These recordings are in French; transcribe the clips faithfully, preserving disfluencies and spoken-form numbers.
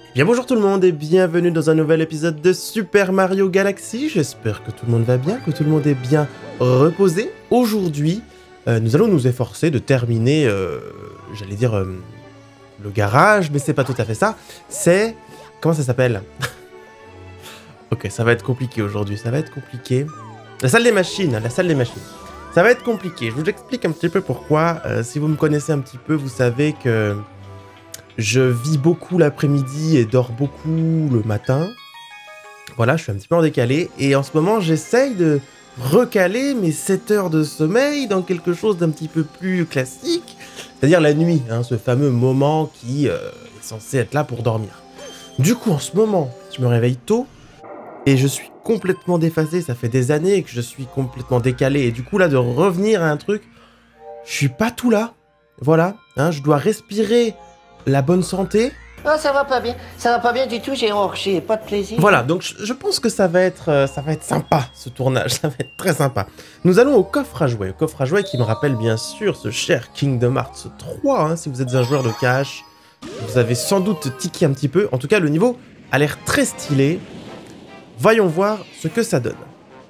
Bien bonjour tout le monde et bienvenue dans un nouvel épisode de Super Mario Galaxy. J'espère que tout le monde va bien, que tout le monde est bien reposé. Aujourd'hui, euh, nous allons nous efforcer de terminer, euh, j'allais dire, euh, le garage, mais c'est pas tout à fait ça. C'est... Comment ça s'appelle? Ok, ça va être compliqué aujourd'hui, ça va être compliqué. La salle des machines, la salle des machines. Ça va être compliqué, je vous explique un petit peu pourquoi. Euh, si vous me connaissez un petit peu, vous savez que... je vis beaucoup l'après-midi et dors beaucoup le matin. Voilà, je suis un petit peu en décalé. Et en ce moment, j'essaye de recaler mes sept heures de sommeil dans quelque chose d'un petit peu plus classique. C'est-à-dire la nuit, hein, ce fameux moment qui euh, est censé être là pour dormir. Du coup, en ce moment, je me réveille tôt. Et je suis complètement déphasé. Ça fait des années que je suis complètement décalé. Et du coup, là, de revenir à un truc, je suis pas tout là. Voilà, hein, je dois respirer... la bonne santé. Oh, ça va pas bien, ça va pas bien du tout, j'ai oh, j'ai pas de plaisir. Voilà, donc je, je pense que ça va être euh, ça va être sympa ce tournage, ça va être très sympa. Nous allons au coffre à jouets, au coffre à jouets qui me rappelle bien sûr ce cher Kingdom Hearts trois, hein, si vous êtes un joueur de cash, vous avez sans doute tiqué un petit peu. En tout cas, le niveau a l'air très stylé. Voyons voir ce que ça donne.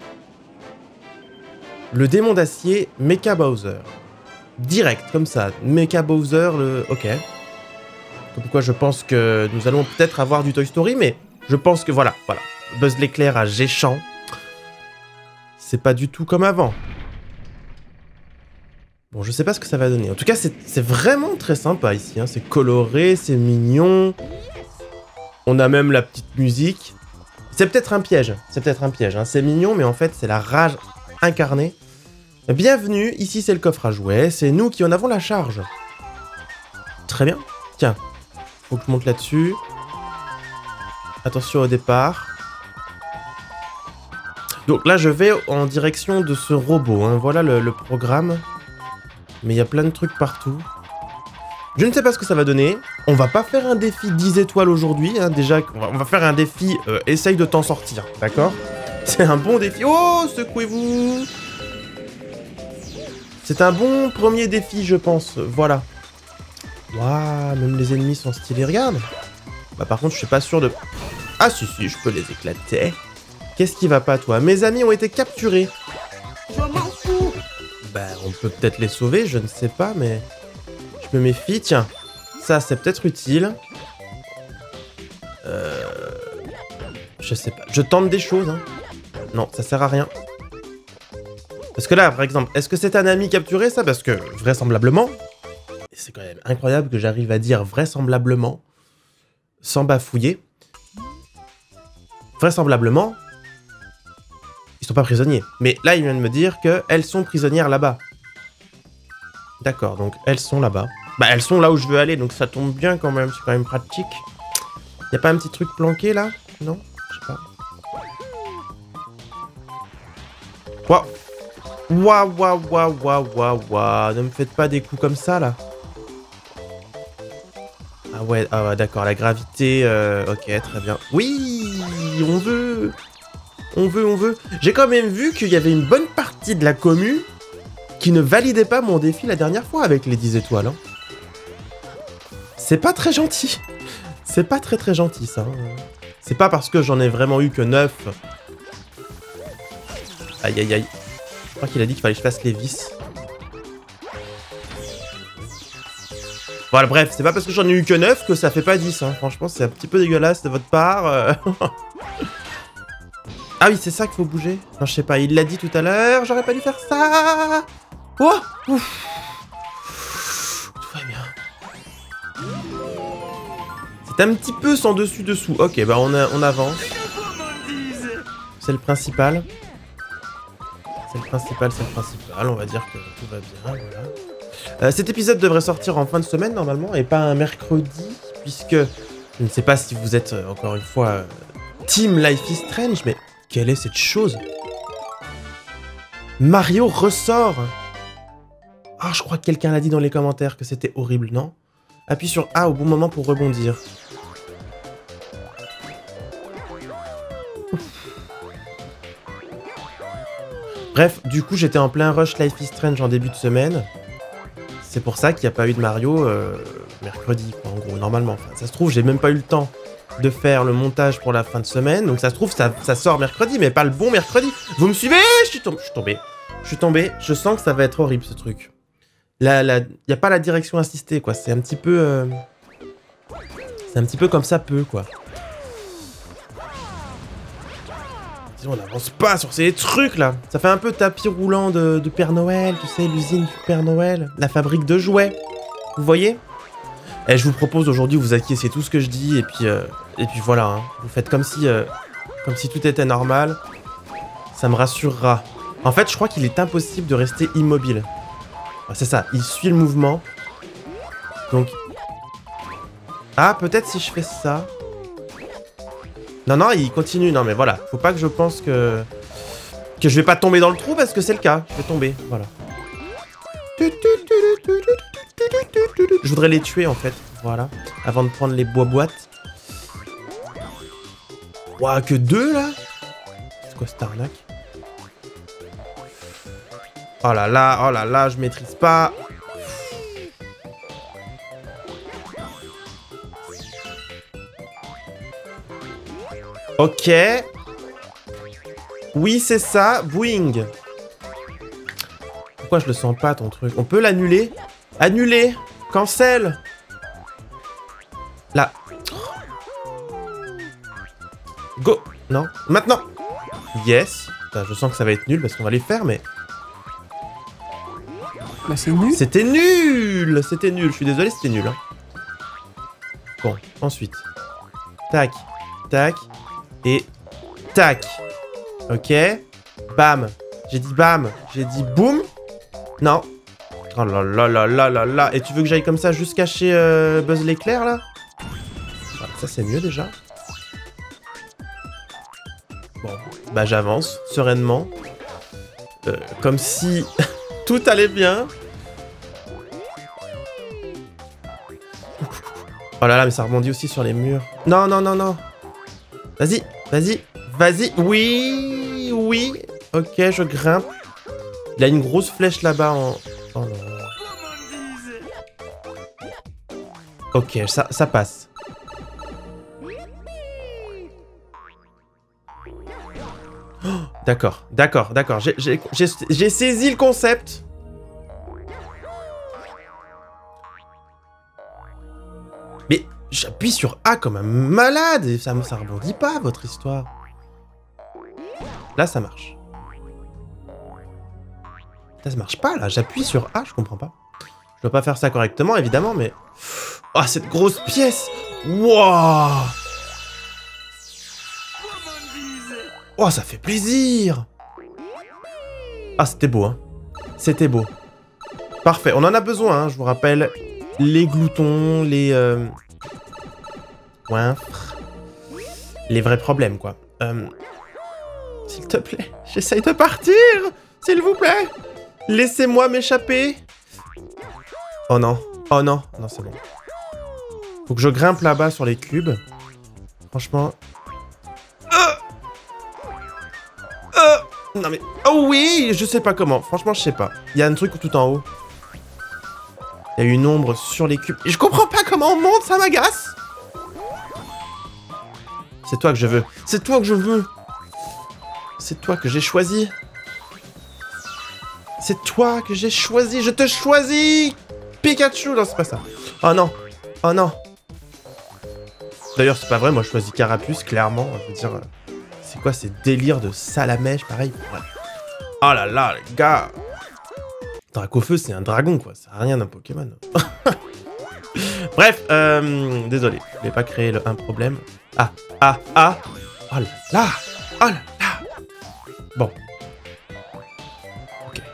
Le démon d'acier, Mecha Bowser. Direct, comme ça, Mecha Bowser, le... ok. Pourquoi je pense que nous allons peut-être avoir du Toy Story, mais je pense que voilà, voilà. Buzz l'éclair à Géchant. C'est pas du tout comme avant. Bon, je sais pas ce que ça va donner. En tout cas, c'est vraiment très sympa ici, hein. C'est coloré, c'est mignon. On a même la petite musique. C'est peut-être un piège, c'est peut-être un piège, hein. C'est mignon, mais en fait, c'est la rage incarnée. Bienvenue, ici c'est le coffre à jouets, c'est nous qui en avons la charge. Très bien. Tiens. Faut que je monte là-dessus. Attention au départ. Donc là, je vais en direction de ce robot, hein. Voilà le, le programme. Mais il y a plein de trucs partout. Je ne sais pas ce que ça va donner. On va pas faire un défi dix étoiles aujourd'hui, hein. Déjà, on va, on va faire un défi euh, essaye de t'en sortir, d'accord? C'est un bon défi. Oh, secouez-vous! C'est un bon premier défi, je pense. Voilà. Waouh, même les ennemis sont stylés, regarde. Bah par contre, je suis pas sûr de... Ah si, si, je peux les éclater. Qu'est-ce qui va pas, toi? Mes amis ont été capturés. Je m'en fous. Bah, on peut peut-être les sauver, je ne sais pas, mais... je me méfie, tiens. Ça, c'est peut-être utile. Euh... Je sais pas. Je tente des choses, hein. Non, ça sert à rien. Parce que là, par exemple, est-ce que c'est un ami capturé, ça? Parce que, vraisemblablement... c'est quand même incroyable que j'arrive à dire vraisemblablement, sans bafouiller. Vraisemblablement, ils sont pas prisonniers. Mais là, il vient de me dire qu'elles sont prisonnières là-bas. D'accord, donc elles sont là-bas. Bah, elles sont là où je veux aller, donc ça tombe bien quand même, c'est quand même pratique. Y a pas un petit truc planqué, là? Non? Je sais pas. Waouh! Waouh, waouh, waouh, waouh, waouh, waouh! Ne me faites pas des coups comme ça, là. Ah ouais, ah ouais, d'accord, la gravité, euh, ok, très bien. Oui, on veut, on veut, on veut. J'ai quand même vu qu'il y avait une bonne partie de la commu qui ne validait pas mon défi la dernière fois avec les dix étoiles. Hein. C'est pas très gentil. C'est pas très très gentil, ça. Hein. C'est pas parce que j'en ai vraiment eu que neuf. Aïe, aïe, aïe. Je crois qu'il a dit qu'il fallait que je fasse les vis. Voilà, bref, c'est pas parce que j'en ai eu que neuf que ça fait pas dix, hein. Franchement, c'est un petit peu dégueulasse de votre part. Euh... ah oui, c'est ça qu'il faut bouger. Non, je sais pas, il l'a dit tout à l'heure, j'aurais pas dû faire ça. Oh, ouf. Tout va bien. C'est un petit peu sans dessus-dessous. Ok, bah on, a, on avance. C'est le principal. C'est le principal, c'est le principal. On va dire que tout va bien, voilà. Euh, cet épisode devrait sortir en fin de semaine normalement et pas un mercredi puisque je ne sais pas si vous êtes euh, encore une fois euh, Team Life is Strange, mais quelle est cette chose? Mario ressort. Ah, oh, je crois que quelqu'un l'a dit dans les commentaires que c'était horrible, non? Appuie sur A au bon moment pour rebondir. Bref, du coup j'étais en plein rush Life is Strange en début de semaine. C'est pour ça qu'il n'y a pas eu de Mario euh, mercredi, quoi, en gros, normalement. Enfin, ça se trouve, j'ai même pas eu le temps de faire le montage pour la fin de semaine. Donc ça se trouve, ça, ça sort mercredi, mais pas le bon mercredi. Vous me suivez? Je suis tombé. Je suis tombé. Je suis tombé. Je sens que ça va être horrible, ce truc. Là, il n'y a pas la direction assistée, quoi. C'est un petit peu... Euh... C'est un petit peu comme ça peut, quoi. On n'avance pas sur ces trucs là. Ça fait un peu tapis roulant de, de Père Noël, tu sais, l'usine du Père Noël, la fabrique de jouets. Vous voyez? Et je vous propose aujourd'hui, vous acquiescez tout ce que je dis et puis euh, et puis voilà. Hein. Vous faites comme si euh, comme si tout était normal. Ça me rassurera. En fait, je crois qu'il est impossible de rester immobile. Ah, c'est ça. Il suit le mouvement. Donc ah, peut-être si je fais ça. Non, non, il continue. Non, mais voilà. Faut pas que je pense que... Que je vais pas tomber dans le trou parce que c'est le cas. Je vais tomber. Voilà. Je voudrais les tuer, en fait. Voilà. Avant de prendre les bois-boîtes. Ouah, que deux, là? C'est quoi cette arnaque? Oh là là, oh là là, je maîtrise pas. Ok. Oui, c'est ça. Boing. Pourquoi je le sens pas, ton truc? On peut l'annuler? Annuler. Cancel. Là. Go. Non. Maintenant. Yes. Putain, je sens que ça va être nul parce qu'on va les faire, mais... Bah, c'est nul. C'était nul. C'était nul. Je suis désolé, c'était nul. Hein. Bon, ensuite. Tac. Tac. Et tac. Ok. Bam. J'ai dit bam. J'ai dit boum. Non. Oh là là là là là là. Et tu veux que j'aille comme ça jusqu'à chez euh, Buzz l'éclair là? Voilà, ça c'est mieux déjà. Bon. Bah j'avance sereinement. Euh, comme si tout allait bien. Oh là là, mais ça rebondit aussi sur les murs. Non, non, non, non. Vas-y, vas-y, vas-y. Oui, oui. Ok, je grimpe. Il a une grosse flèche là-bas en... Oh non. Ok, ça, ça passe. Oh, d'accord, d'accord, d'accord. J'ai saisi le concept. Mais j'appuie sur A comme un malade et ça, ça rebondit pas, votre histoire. Là, ça marche. Ça, ça marche pas, là. J'appuie sur A, je comprends pas. Je dois pas faire ça correctement, évidemment, mais... Oh, cette grosse pièce. Wouah. Oh, ça fait plaisir. Ah, c'était beau, hein. C'était beau. Parfait, on en a besoin, hein, je vous rappelle. Les gloutons, les... Euh... Ouais. Les vrais problèmes, quoi. Euh... S'il te plaît, j'essaye de partir. S'il vous plaît. Laissez-moi m'échapper. Oh non. Oh non. Non, c'est bon. Faut que je grimpe là-bas sur les cubes. Franchement... Euh... Euh... Non mais... Oh oui. Je sais pas comment. Franchement, je sais pas. Il y a un truc tout en haut. Il y a une ombre sur les cubes. Et je comprends pas comment on monte, ça m'agace. C'est toi que je veux. C'est toi que je veux. C'est toi que j'ai choisi. C'est toi que j'ai choisi. Je te choisis. Pikachu. Non, c'est pas ça. Oh non. Oh non. D'ailleurs, c'est pas vrai. Moi, je choisis Carapuce, clairement. Je veux dire, c'est quoi ces délires de salamèche, pareil. Ouais. Oh là là, les gars. Dracofeu, c'est un dragon, quoi. Ça n'a rien d'un Pokémon. Bref, euh, désolé. Je voulais pas créer le, un problème. Ah, ah, ah. Oh là là. Oh là là. Bon. Ok.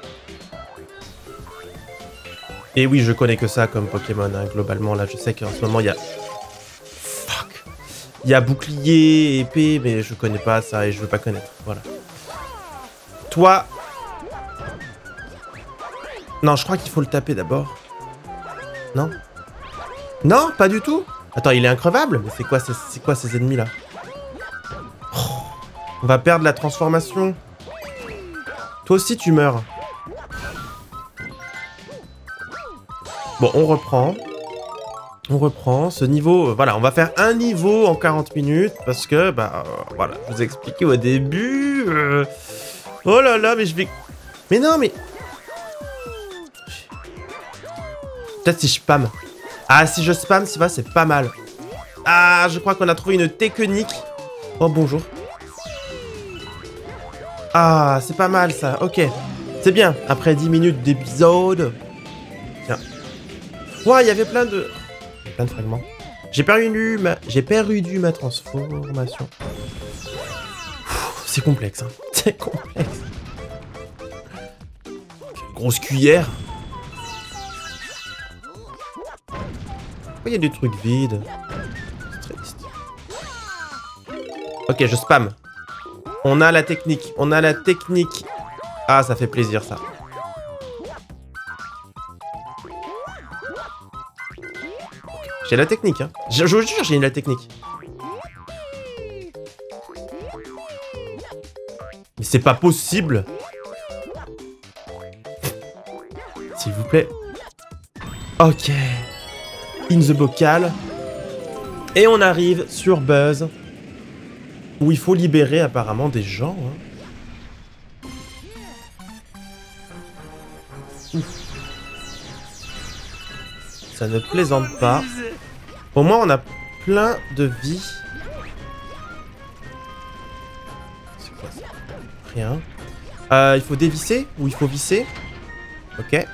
Et oui, je connais que ça comme Pokémon, hein, globalement. Là, je sais qu'en ce moment, il y a... Fuck. Il y a bouclier, épée, mais je connais pas ça et je veux pas connaître. Voilà. Toi... Non, je crois qu'il faut le taper d'abord. Non? Non, pas du tout. Attends, il est increvable? Mais c'est quoi, c'est quoi ces ennemis là? Oh, on va perdre la transformation. Toi aussi tu meurs. Bon, on reprend. On reprend ce niveau. Euh, voilà, on va faire un niveau en quarante minutes parce que, bah, euh, voilà, je vous ai expliqué au début. Euh... Oh là là, mais je vais... Mais non, mais... Peut-être si je spam. Ah, si je spam, ça va, c'est pas mal. Ah, je crois qu'on a trouvé une technique. Oh, bonjour. Ah, c'est pas mal, ça. Ok. C'est bien. Après dix minutes d'épisode. Tiens. Ouais, il y avait plein de... Plein de fragments. J'ai perdu ma... J'ai perdu ma transformation. C'est complexe, hein. C'est complexe. Quelle grosse cuillère. Pourquoi il y a des trucs vides? C'est triste. Ok, je spam. On a la technique. On a la technique. Ah, ça fait plaisir, ça. J'ai la technique, hein. Je, je vous jure, j'ai la technique. Mais c'est pas possible. S'il vous plaît. Ok. In the bocal. Et on arrive sur Buzz. Où il faut libérer apparemment des gens. Hein. Ça ne plaisante pas. Au moins on a plein de vie. C'est quoi ça? Rien. Euh, il faut dévisser ou il faut visser? Ok.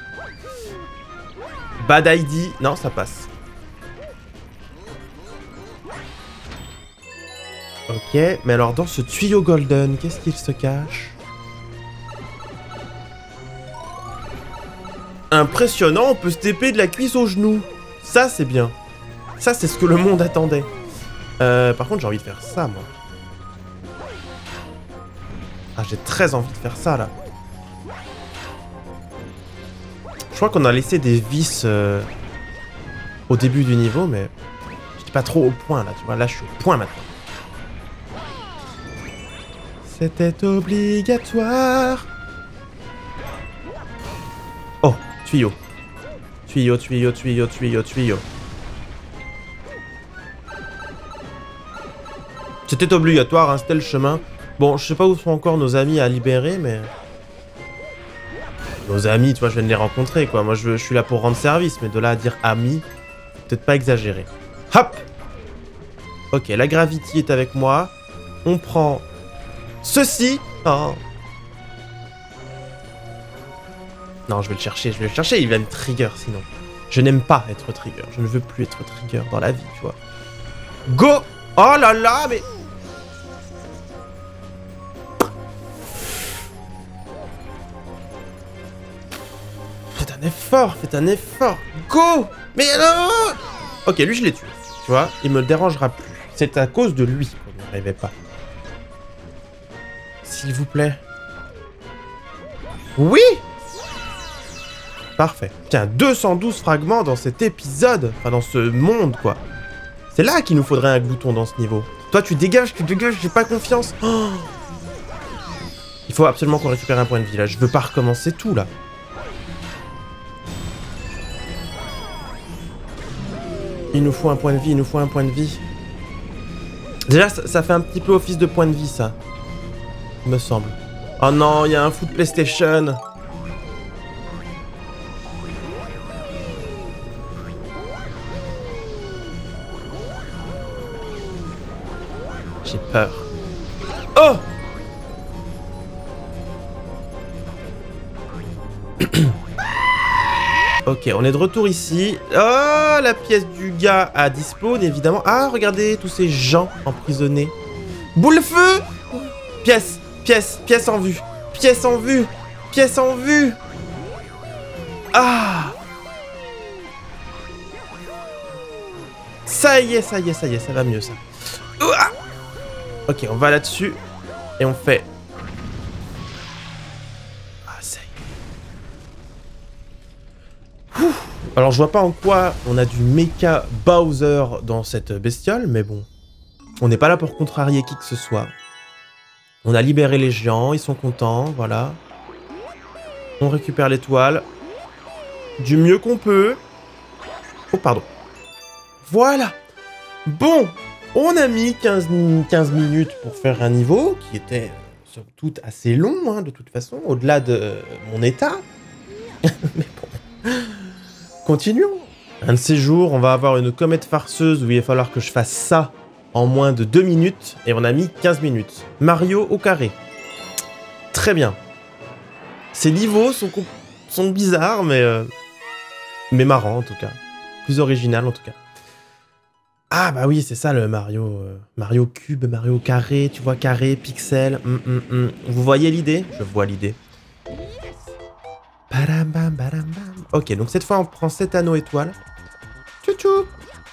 Bad I D. Non, ça passe. Ok, mais alors dans ce tuyau golden, qu'est-ce qu'il se cache? Impressionnant, on peut se taper de la cuisse au genou. Ça, c'est bien. Ça, c'est ce que le monde attendait. Euh, par contre, j'ai envie de faire ça, moi. Ah, j'ai très envie de faire ça, là. Je crois qu'on a laissé des vis euh, au début du niveau, mais j'étais pas trop au point, là, tu vois. Là, je suis au point, maintenant. C'était obligatoire. Oh, tuyau. Tuyau, tuyau, tuyau, tuyau, tuyau. C'était obligatoire, hein, c'était le chemin. Bon, je sais pas où sont encore nos amis à libérer, mais... Nos amis, tu vois, je viens de les rencontrer, quoi. Moi, je, je suis là pour rendre service, mais de là à dire amis, peut-être pas exagéré. Hop! Ok, la Gravity est avec moi. On prend... Ceci. Oh. Non, je vais le chercher, je vais le chercher, il va me trigger sinon. Je n'aime pas être trigger, je ne veux plus être trigger dans la vie, tu vois. Go! Oh là là, mais... Faites un effort, faites un effort. Go! Mais non! Ok, lui je l'ai tué, tu vois, il me dérangera plus. C'est à cause de lui qu'on n'y arrivait pas. S'il vous plaît. Oui! Parfait. Tiens, deux cent douze fragments dans cet épisode. Enfin, dans ce monde, quoi. C'est là qu'il nous faudrait un glouton dans ce niveau. Toi, tu dégages, tu dégages, j'ai pas confiance. Oh, il faut absolument qu'on récupère un point de vie, là. Je veux pas recommencer tout, là. Il nous faut un point de vie, il nous faut un point de vie. Déjà, ça, ça fait un petit peu office de point de vie, ça. Il me semble. Oh non, il y a un foot PlayStation. J'ai peur. Oh! Ok, on est de retour ici. Oh, la pièce du gars à dispawn, évidemment. Ah, regardez tous ces gens emprisonnés. Boule-feu! Pièce, pièce, pièce en vue. Pièce en vue. Pièce en vue. Ah! Ça y est, ça y est, ça y est, ça va mieux, ça. Ouah! Ok, on va là-dessus. Et on fait... Ah, ça y est. Ouh. Alors, je vois pas en quoi on a du méca Bowser dans cette bestiole, mais bon. On n'est pas là pour contrarier qui que ce soit. On a libéré les géants, ils sont contents, voilà. On récupère l'étoile. Du mieux qu'on peut. Oh, pardon. Voilà. Bon, on a mis quinze, quinze minutes pour faire un niveau qui était euh, somme toute assez long, hein, de toute façon, au-delà de euh, mon état. Mais bon, continuons. Un de ces jours, on va avoir une comète farceuse où il va falloir que je fasse ça en moins de deux minutes, et on a mis quinze minutes. Mario au carré. Très bien. Ces niveaux sont, sont bizarres, mais, euh, mais marrants en tout cas. Plus original en tout cas. Ah bah oui, c'est ça le Mario. Euh, Mario cube, Mario carré, tu vois, carré, pixel. Mm, mm, mm. Vous voyez l'idée? Je vois l'idée. Badam, bam, badam, bam. Ok, donc cette fois on prend sept anneaux étoiles. Tchou tchou.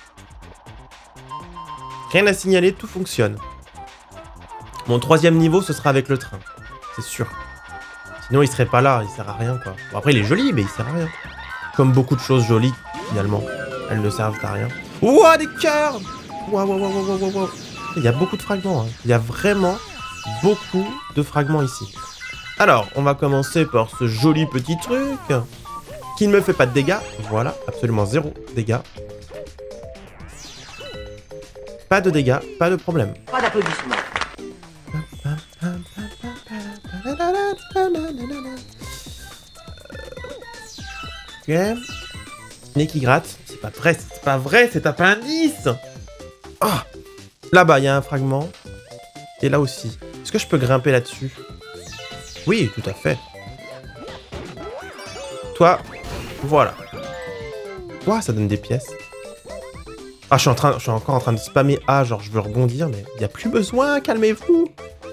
Rien à signaler, tout fonctionne. Mon troisième niveau, ce sera avec le train. C'est sûr. Sinon, il serait pas là, il sert à rien, quoi. Bon, après, il est joli, mais il sert à rien. Comme beaucoup de choses jolies, finalement. Elles ne servent à rien. Ouah, des cœurs! Ouah, ouah, ouah, ouah, ouah, ouah. Il y a beaucoup de fragments, hein. Il y a vraiment beaucoup de fragments ici. Alors, on va commencer par ce joli petit truc qui ne me fait pas de dégâts. Voilà, absolument zéro dégâts. Pas de dégâts, pas de problème. Pas d'applaudissements. Ok. Nez qui gratte. C'est pas vrai, c'est pas vrai, c'est un indice. Oh. Là-bas, il y a un fragment. Et là aussi. Est-ce que je peux grimper là-dessus? Oui, tout à fait. Toi, voilà. Ouah, ça donne des pièces. Ah, je suis, en train, je suis encore en train de spammer A, genre je veux rebondir, mais il n'y a plus besoin, calmez-vous.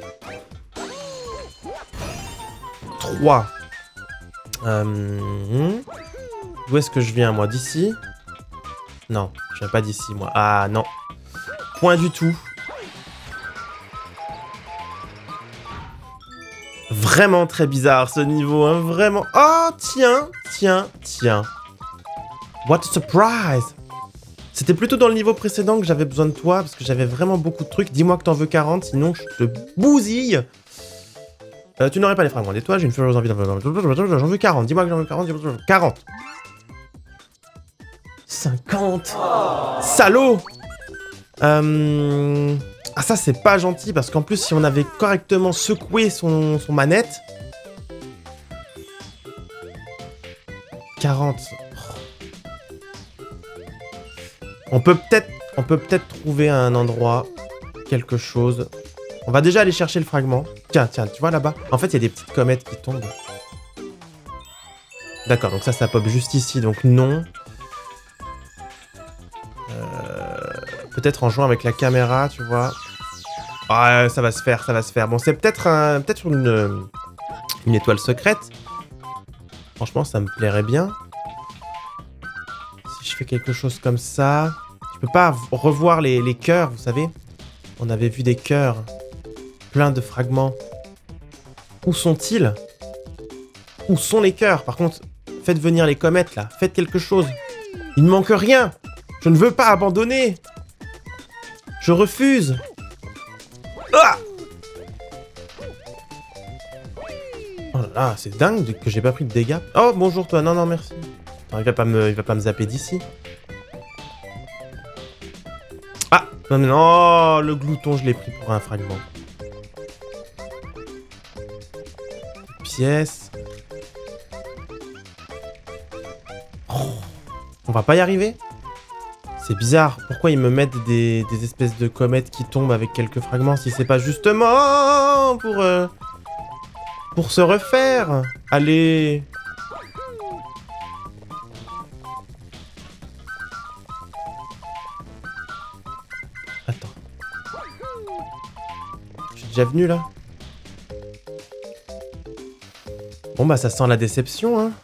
trois. Euh... D'où est-ce que je viens, moi? D'ici? Non, je viens pas d'ici, moi. Ah, non. Point du tout. Vraiment très bizarre, ce niveau, hein, vraiment. Oh, tiens, tiens, tiens. What a surprise! C'était plutôt dans le niveau précédent que j'avais besoin de toi, parce que j'avais vraiment beaucoup de trucs. Dis-moi que t'en veux quarante, sinon je te bousille. Euh, tu n'aurais pas les fragments d'étoiles, j'ai une furieuse envie d'en veux... J'en veux quarante, dis-moi que j'en veux quarante, quarante. cinquante. Salaud. euh... Ah, ça, c'est pas gentil, parce qu'en plus, si on avait correctement secoué son, son manette... quarante. On peut peut-être on peut peut-être trouver un endroit, quelque chose. On va déjà aller chercher le fragment. Tiens, tiens, tu vois là-bas? En fait, il y a des petites comètes qui tombent. D'accord, donc ça, ça pop juste ici, donc non. Euh, peut-être en jouant avec la caméra, tu vois. Ah, ça va se faire, ça va se faire. Bon, c'est peut-être un, peut-être une, une étoile secrète. Franchement, ça me plairait bien. Si je fais quelque chose comme ça... Je peux pas revoir les, les cœurs, vous savez. On avait vu des cœurs. Plein de fragments. Où sont-ils? Où sont les cœurs? Par contre, faites venir les comètes, là. Faites quelque chose. Il ne manque rien. Je ne veux pas abandonner. Je refuse. Ah! Oh là là, c'est dingue que j'ai pas pris de dégâts. Oh, bonjour toi. Non, non, merci. Non, il va pas me, il va pas me zapper d'ici. Ah! Non, non, non, le glouton, je l'ai pris pour un fragment. Pièce. Oh, on va pas y arriver? C'est bizarre. Pourquoi ils me mettent des, des espèces de comètes qui tombent avec quelques fragments si c'est pas justement pour... Euh, pour se refaire? Allez... Attends. Je suis déjà venu là? Bon bah ça sent la déception, hein.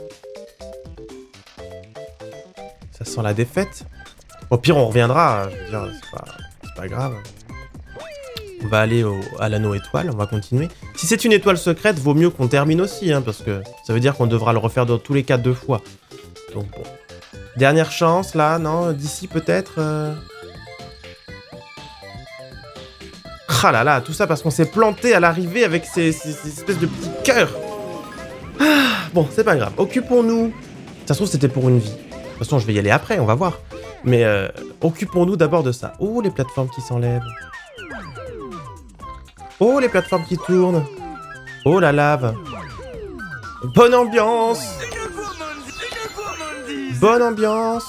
Ça sent la défaite. Au pire on reviendra, je veux dire, c'est pas, c'est pas grave. On va aller au, à l'anneau étoile, on va continuer. Si c'est une étoile secrète, vaut mieux qu'on termine aussi, hein, parce que ça veut dire qu'on devra le refaire dans tous les cas deux fois. Donc bon. Dernière chance là, non? D'ici peut-être euh... Ah là là, tout ça parce qu'on s'est planté à l'arrivée avec ces, ces, ces espèces de petits cœurs. Ah, bon, c'est pas grave. Occupons-nous. Ça se trouve, c'était pour une vie. De toute façon, je vais y aller après, on va voir. Mais euh, occupons-nous d'abord de ça. Oh, les plateformes qui s'enlèvent. Oh, les plateformes qui tournent. Oh, la lave. Bonne ambiance. Bonne ambiance.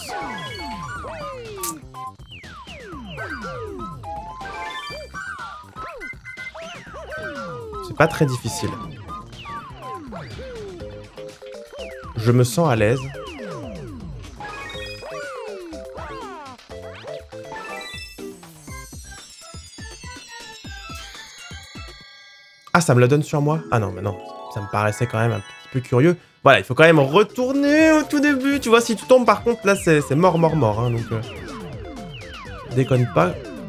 C'est pas très difficile. Je me sens à l'aise. Ah, ça me la donne sur moi? Ah non, mais non. Ça me paraissait quand même un petit peu curieux. Voilà, il faut quand même retourner au tout début. Tu vois, si tu tombes, par contre, là, c'est mort, mort, mort. Hein, donc, euh, déconne pas.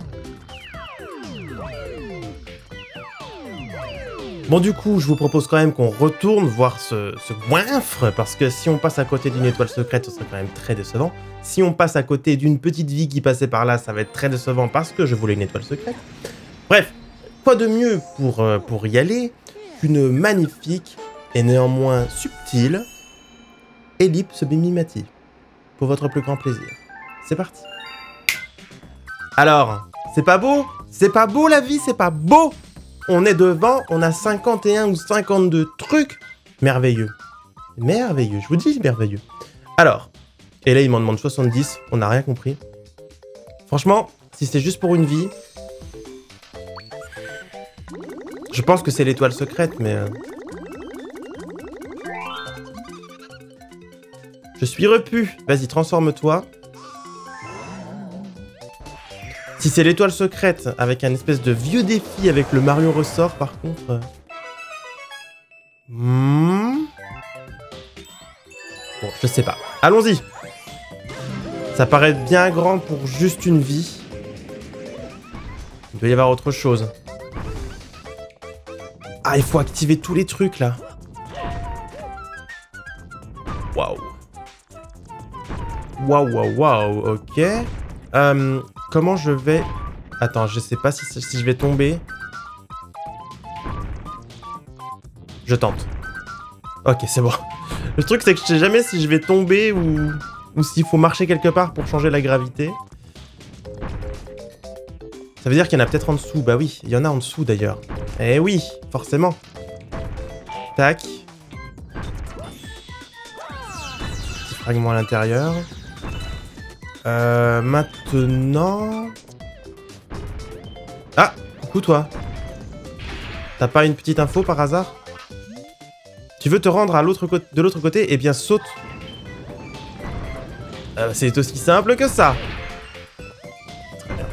Bon, du coup, je vous propose quand même qu'on retourne voir ce, ce goinfre, parce que si on passe à côté d'une étoile secrète, ce serait quand même très décevant. Si on passe à côté d'une petite vie qui passait par là, ça va être très décevant parce que je voulais une étoile secrète. Bref. Quoi de mieux pour, euh, pour y aller qu'une magnifique et néanmoins subtile ellipse Mimimati. Pour votre plus grand plaisir. C'est parti. Alors, c'est pas beau? C'est pas beau la vie, c'est pas beau? On est devant, on a cinquante et un ou cinquante-deux trucs. Merveilleux. Merveilleux, je vous dis merveilleux. Alors, et là il m'en demande soixante-dix, on n'a rien compris. Franchement, si c'est juste pour une vie... Je pense que c'est l'étoile secrète, mais... Euh... Je suis repu. Vas-y, transforme-toi. Si c'est l'étoile secrète, avec un espèce de vieux défi avec le Mario ressort, par contre... Euh... Hmm... Bon, je sais pas. Allons-y. Ça paraît bien grand pour juste une vie. Il doit y avoir autre chose. Ah, il faut activer tous les trucs, là. Waouh. Waouh, waouh, waouh, ok. Euh, comment je vais... Attends, je sais pas si, si je vais tomber. Je tente. Ok, c'est bon. Le truc, c'est que je sais jamais si je vais tomber ou, ou s'il faut marcher quelque part pour changer la gravité. Ça veut dire qu'il y en a peut-être en dessous. Bah oui, il y en a en dessous, d'ailleurs. Eh oui, forcément. Tac. Petit fragment à l'intérieur. Euh, maintenant... Ah, coucou toi. T'as pas une petite info par hasard? Tu veux te rendre à l'autre côté, de l'autre côté? Eh bien, saute. Euh, c'est aussi simple que ça. Très bien.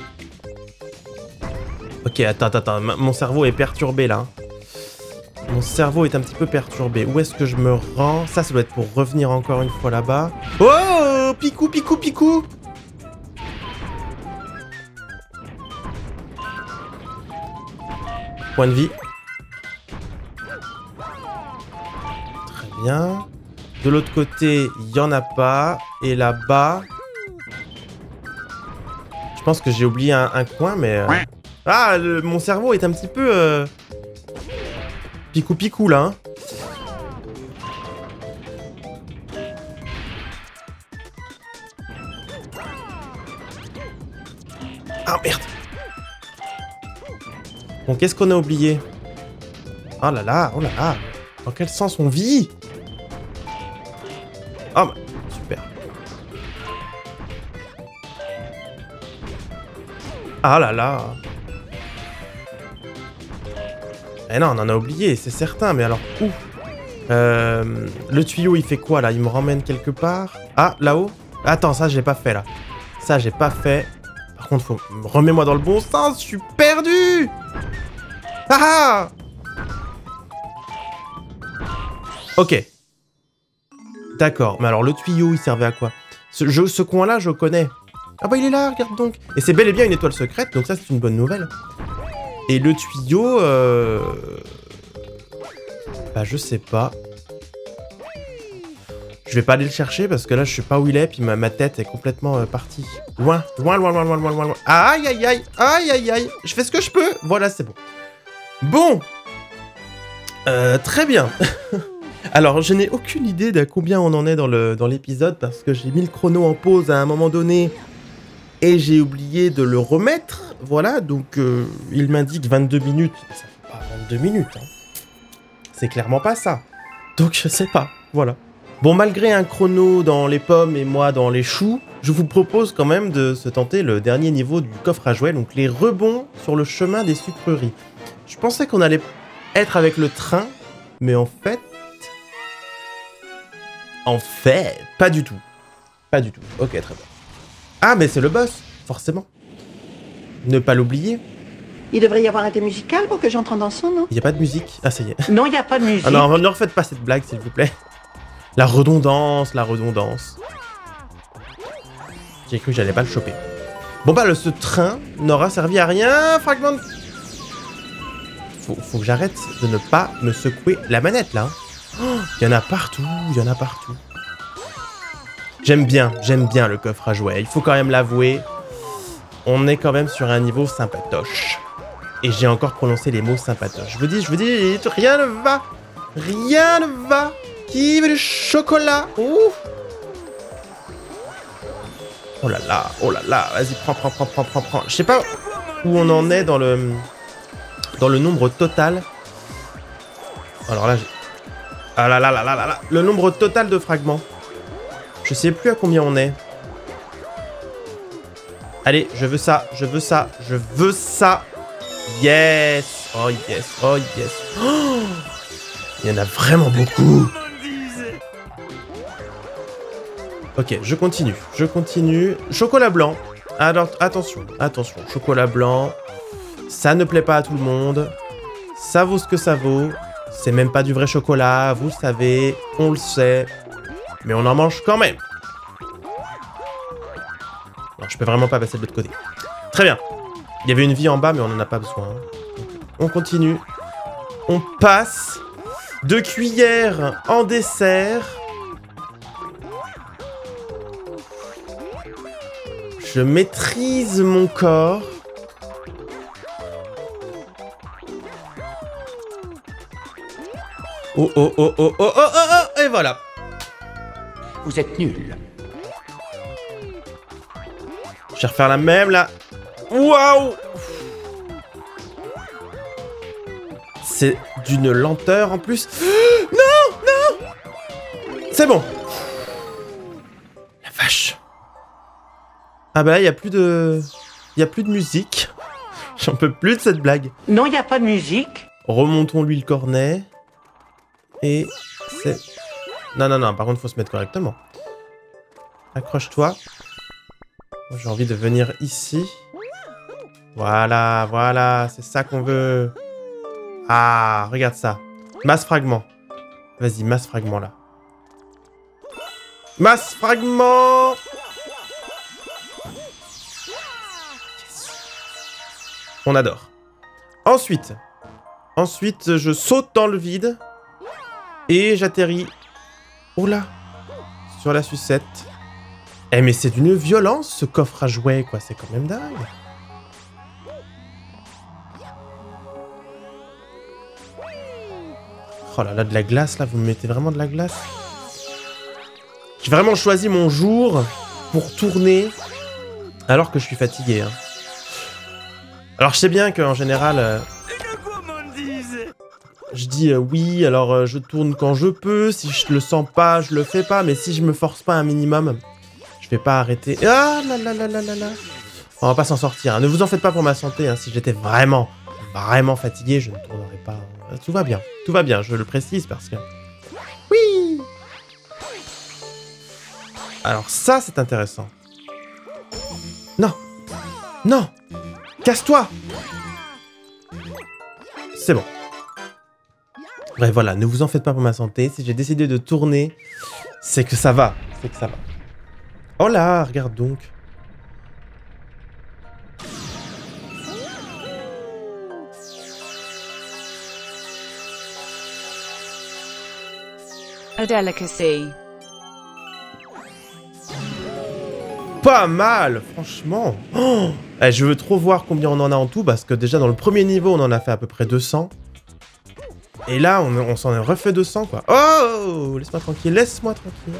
Ok, attends, attends, attends. Mon cerveau est perturbé, là. Mon cerveau est un petit peu perturbé. Où est-ce que je me rends? Ça, ça doit être pour revenir encore une fois là-bas. Oh! Picou, picou, picou! Point de vie. Très bien. De l'autre côté, il n'y en a pas. Et là-bas... Je pense que j'ai oublié un, un coin, mais... Euh... Ah, le, mon cerveau est un petit peu... Euh... Picou, picou, là. Hein. Ah, merde. Bon, qu'est-ce qu'on a oublié? Oh là là, oh là là. Dans quel sens on vit? Ah, bah, super. Ah là là. Eh non, on en a oublié, c'est certain, mais alors où? euh, Le tuyau, il fait quoi, là? Il me ramène quelque part? Ah, là-haut? Attends, ça, j'ai pas fait, là. Ça, j'ai pas fait. Par contre, faut... remets-moi dans le bon sens, je suis perdu! Ah! Ok. D'accord, mais alors, le tuyau, il servait à quoi? Ce, je, ce coin-là, je connais. Ah bah, il est là, regarde donc. Et c'est bel et bien une étoile secrète, donc ça, c'est une bonne nouvelle. Et le tuyau, euh... bah je sais pas. Je vais pas aller le chercher parce que là je sais pas où il est, puis ma, ma tête est complètement euh, partie. Loin, loin, loin, loin, loin, loin, loin, loin. Aïe, aïe, aïe, aïe, aïe, aïe. Je fais ce que je peux. Voilà, c'est bon. Bon. Euh, très bien. Alors, je n'ai aucune idée d'à combien on en est dans le dans l'épisode parce que j'ai mis le chrono en pause à un moment donné et j'ai oublié de le remettre. Voilà, donc euh, il m'indique vingt-deux minutes. Ça fait pas vingt-deux minutes, hein. C'est clairement pas ça. Donc je sais pas, voilà. Bon, malgré un chrono dans les pommes et moi dans les choux, je vous propose quand même de se tenter le dernier niveau du coffre à jouets, donc les rebonds sur le chemin des sucreries. Je pensais qu'on allait être avec le train, mais en fait... En fait, pas du tout. Pas du tout. Ok, très bien. Ah, mais c'est le boss, forcément. Ne pas l'oublier. Il devrait y avoir un thème musical pour que j'entre en dansant, non? Il n'y a pas de musique. Ah, ça y est. Non, il n'y a pas de musique. Ah non, ne refaites pas cette blague, s'il vous plaît. La redondance, la redondance. J'ai cru que j'allais pas le choper. Bon bah, le, ce train n'aura servi à rien, fragment de... Faut, faut que j'arrête de ne pas me secouer la manette, là. Il oh, y en a partout, il y en a partout. J'aime bien, j'aime bien le coffre à jouets. Il faut quand même l'avouer. On est quand même sur un niveau sympatoche. Et j'ai encore prononcé les mots sympatoche. Je vous dis, je vous dis, rien ne va. Rien ne va. Qui veut du chocolat? Ouh. Oh là là, oh là là. Vas-y, prends, prends, prends, prends, prends, prends. Je sais pas où on en est dans le... Dans le nombre total. Alors là, j'ai... Ah là là là là là là. Le nombre total de fragments. Je sais plus à combien on est. Allez, je veux ça, je veux ça, je veux ça. Yes. Oh yes, oh yes. Oh, il y en a vraiment beaucoup. Ok, je continue, je continue. Chocolat blanc. Alors, attention, attention. Chocolat blanc. Ça ne plaît pas à tout le monde. Ça vaut ce que ça vaut. C'est même pas du vrai chocolat, vous le savez, on le sait. Mais on en mange quand même. Non, je peux vraiment pas passer de l'autre côté. Très bien. Il y avait une vie en bas, mais on en a pas besoin. On continue. On passe de cuillère en dessert. Je maîtrise mon corps. Oh, oh, oh, oh, oh, oh, oh, oh, et voilà. Vous êtes nuls. Je vais refaire la même, là. Waouh. C'est d'une lenteur, en plus. Non, non. C'est bon. La vache. Ah bah là, il n'y a plus de... Il n'y a plus de musique. J'en peux plus de cette blague. Non, il n'y a pas de musique. Remontons-lui le cornet. Et c'est... Non, non, non, par contre, faut se mettre correctement. Accroche-toi. J'ai envie de venir ici. Voilà, voilà, c'est ça qu'on veut. Ah, regarde ça. Masse fragment. Vas-y, masse fragment, là. Masse fragment. On adore. Ensuite. Ensuite, je saute dans le vide. Et j'atterris... Oh là. Sur la sucette. Eh mais c'est d'une violence ce coffre à jouets quoi, c'est quand même dingue. Oh là là, de la glace là, vous me mettez vraiment de la glace. J'ai vraiment choisi mon jour pour tourner alors que je suis fatigué. Hein. Alors je sais bien qu'en général... Euh, je dis euh, oui, alors euh, je tourne quand je peux, si je le sens pas, je le fais pas, mais si je me force pas un minimum... Je vais pas arrêter. Ah là là là là là là. On va pas s'en sortir. Hein. Ne vous en faites pas pour ma santé. Hein. Si j'étais vraiment, vraiment fatigué, je ne tournerais pas. Tout va bien. Tout va bien. Je le précise parce que... Oui. Alors ça, c'est intéressant. Non. Non. Casse-toi. C'est bon. Bref, voilà. Ne vous en faites pas pour ma santé. Si j'ai décidé de tourner, c'est que ça va. C'est que ça va. Oh là, regarde donc. A delicacy. Pas mal, franchement. Oh eh, je veux trop voir combien on en a en tout, parce que déjà dans le premier niveau, on en a fait à peu près deux cents. Et là, on, on s'en est refait deux cents, quoi. Oh, laisse-moi tranquille, laisse-moi tranquille.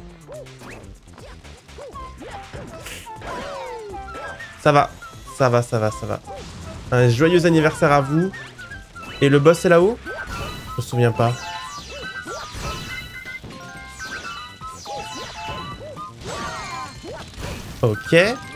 Ça va, ça va, ça va, ça va. Un joyeux anniversaire à vous. Et le boss est là-haut? Je me souviens pas. Ok.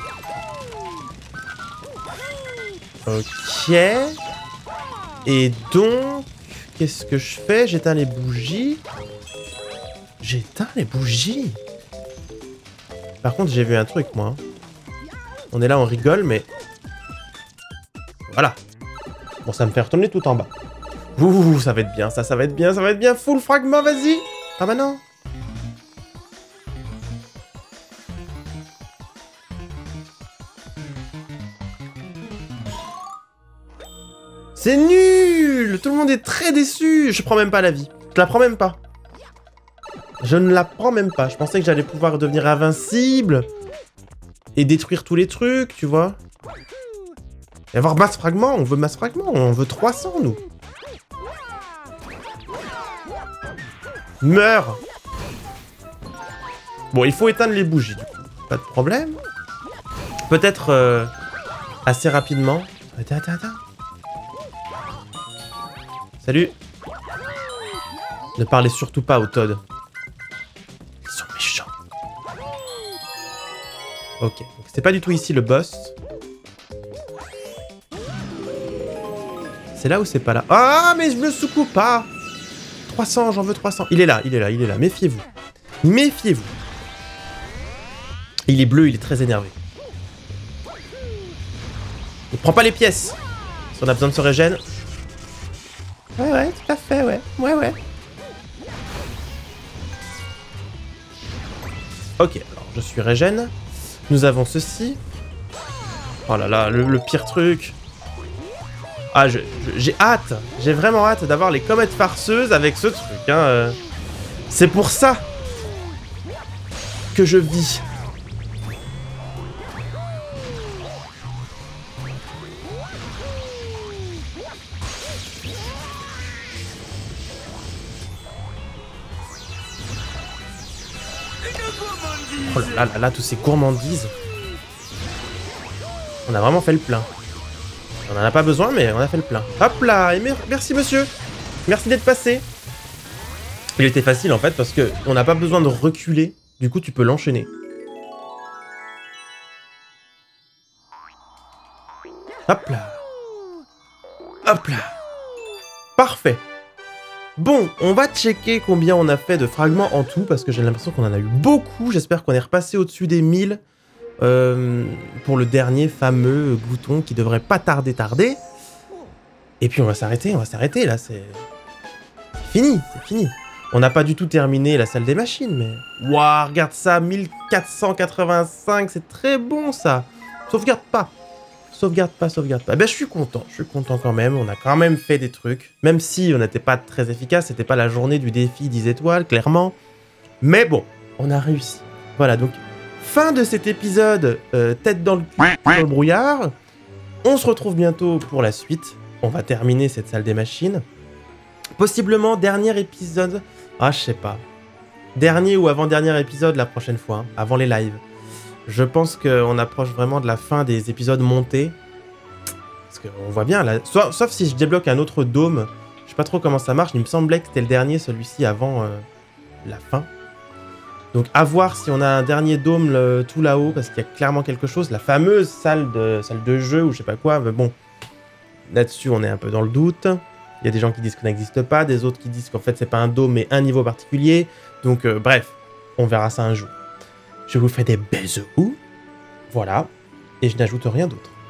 Ok. Et donc, qu'est-ce que je fais? J'éteins les bougies. J'éteins les bougies. Par contre, j'ai vu un truc, moi. On est là, on rigole, mais... Voilà. Bon, ça me fait retourner tout en bas. Ouh, ça va être bien, ça, ça va être bien, ça va être bien. Full fragment, vas-y. Ah bah non. C'est nul! Tout le monde est très déçu. Je prends même pas la vie. Je la prends même pas. Je ne la prends même pas. Je pensais que j'allais pouvoir devenir invincible et détruire tous les trucs, tu vois. Et avoir masse fragment. On veut masse fragment. On veut trois cents, nous. Meurs! Bon, il faut éteindre les bougies, du coup. Pas de problème. Peut-être euh, assez rapidement. Attends, attends, attends. Salut. Ne parlez surtout pas aux Todd. Ils sont méchants. Ok. C'est pas du tout ici le boss. C'est là ou c'est pas là? Ah, mais je me secoue pas. trois cents, j'en veux trois cents. Il est là, il est là, il est là. Méfiez-vous. Méfiez-vous. Il est bleu, il est très énervé. Il prend pas les pièces. Si on a besoin de se régène. Ouais, ouais, tout à fait, ouais. Ouais, ouais. Ok, alors je suis régène. Nous avons ceci. Oh là là, le, le pire truc. Ah, je, je, j'ai hâte. J'ai vraiment hâte d'avoir les comètes farceuses avec ce truc. Hein, euh. C'est pour ça que je vis. Oh là là là là, tous ces gourmandises. On a vraiment fait le plein. On en a pas besoin, mais on a fait le plein. Hop là, et mer merci monsieur. Merci d'être passé. Il était facile en fait parce que on n'a pas besoin de reculer. Du coup, tu peux l'enchaîner. Hop là. Hop là. Parfait. Bon, on va checker combien on a fait de fragments en tout, parce que j'ai l'impression qu'on en a eu beaucoup. J'espère qu'on est repassé au-dessus des mille euh, pour le dernier fameux bouton qui devrait pas tarder, tarder. Et puis on va s'arrêter, on va s'arrêter là, c'est fini, c'est fini. On n'a pas du tout terminé la salle des machines, mais... Waouh, regarde ça, mille quatre cent quatre-vingt-cinq, c'est très bon ça. Sauvegarde pas. Sauvegarde pas, sauvegarde pas. Eh ben, je suis content, je suis content quand même. On a quand même fait des trucs. Même si on n'était pas très efficace, c'était pas la journée du défi dix étoiles, clairement. Mais bon, on a réussi. Voilà, donc, fin de cet épisode euh, tête dans le, dans le brouillard. On se retrouve bientôt pour la suite. On va terminer cette salle des machines. Possiblement, dernier épisode... Ah, je sais pas. Dernier ou avant-dernier épisode la prochaine fois, hein, avant les lives. Je pense qu'on approche vraiment de la fin des épisodes montés. Parce qu'on voit bien, là, sauf, sauf si je débloque un autre dôme. Je sais pas trop comment ça marche. Il me semblait que c'était le dernier, celui-ci, avant euh, la fin. Donc à voir si on a un dernier dôme le, tout là-haut, parce qu'il y a clairement quelque chose. La fameuse salle de, salle de jeu ou je sais pas quoi. Mais bon, là-dessus, on est un peu dans le doute. Il y a des gens qui disent que ça n'existe pas, des autres qui disent qu'en fait, c'est pas un dôme, mais un niveau particulier. Donc euh, bref, on verra ça un jour. Je vous fais des bisous. Voilà. Et je n'ajoute rien d'autre.